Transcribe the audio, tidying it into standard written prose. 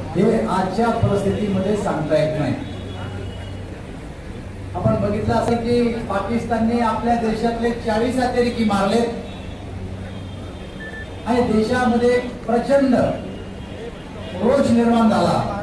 हे आजच्या परिस्थितीमध्ये सांगता येत नाही। आपण बघितलं असेल की पाकिस्तानने आपल्या देशातले 40 अतिरेकी मारले आणि देशामध्ये प्रचंड रोष निर्माण झाला।